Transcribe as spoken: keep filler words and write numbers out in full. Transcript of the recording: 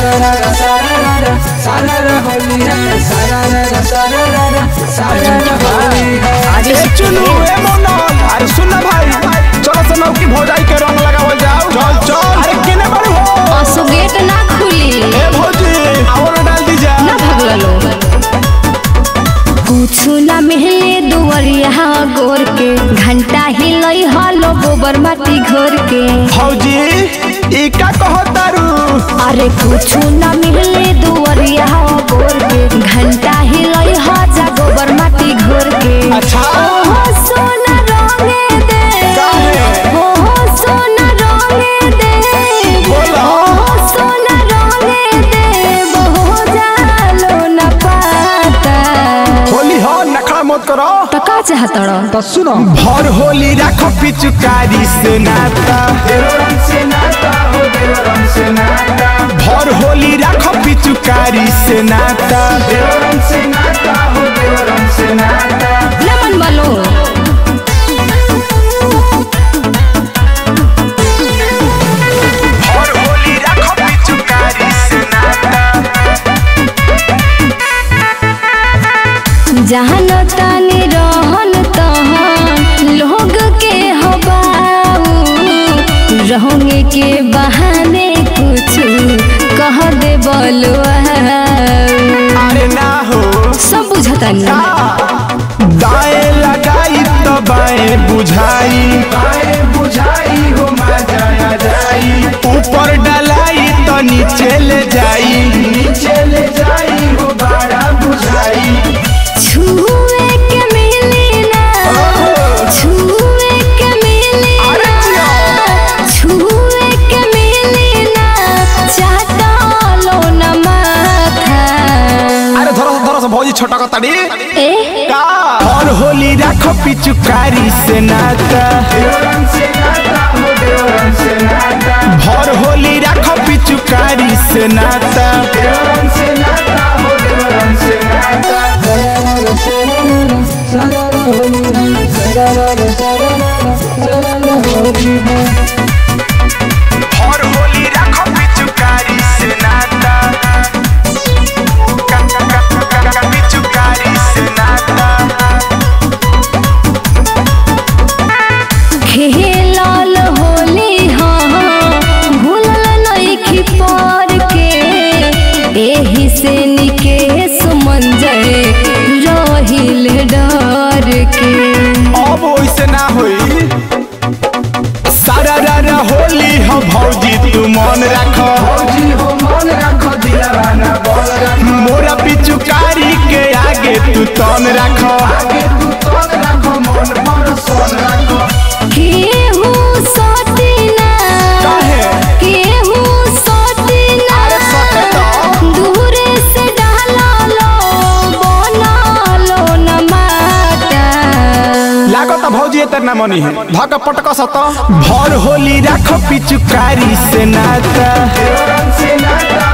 अरे सुन ना भाई, चलो सनौ की भौजाई के रंग लगावल जाओ। चल चल। अरे केने बड़ हो असो गेट ना खुली। ए भौजी और डाल दी जा ना भगला लो। कुछु ना मिले दुवरिया गोर के, घंटा हिलई हलो गोबर माटी घोर के। भौजी ई का कहतारू? अरे कुछु ना मिले दुवरिया गोर के, घंटा हिलई ह जा गोबर माटी घोर के। अच्छा ओहो सोना रंगे दे, ओहो सोना रंगे दे, बोला ओहो सोना रंगे दे, बहु जालो न पाता। होली हो नखरा मत करो। तो का चाहतड़ो? तो सुनो, भर होली राखो पिचुकारी से नाता, से नाता हो से नाता। भर होली राखो पिचुकारी से नाता, से नाता हो से नाता। ना मन वालो भर होली राखो पिचुकारी से नाता। जहन तानी रहन तहन लोग के हबाऊ, रहोगे के बहाने कुछ कह दे बलुआ। अरे ना हो सब बुझता नहीं। दाएं लगाई तो बाएं बुझाई, बाएं बुझाई हो मजा आ जाई। ऊपर डलाई तो नीचे ले जाई, नीचे ले जाई हो बड़ा बुझाई। छुए के मिली ना, छुए के मिली ना, छुए के मिली ना, चाहता लो न माथा। अरे धरो धरो से भौजी छोटा का तड़ी ए का। और होली राखो पिचुकारी से नाता, भर होली राखो पिचुकारी से नाता। भर होली राखो पिचुकारी से नाता, पिचुकारी से नाता। खेलल होली हाँ भूलल नइखी पर के, एही से निकेश मंजर रहिल डर के। अब वैसे ना होई, सारा रारा होली हो भौजी तू मन रख, भौजी हो मन रख, दिलवा ना बोल रख। मोरा पिचुकारी के आगे तू तन रख, आगे तू तन रख, मन पर सोन रख। केहू सतीना, काहे? केहू सतीना, अरे सते तो। दूरे से डाला लो बना लो न माता। लागत भौजी एतना मनी है धक पटक सत। भर होली राखो पिचुकारी से नाता, से नाता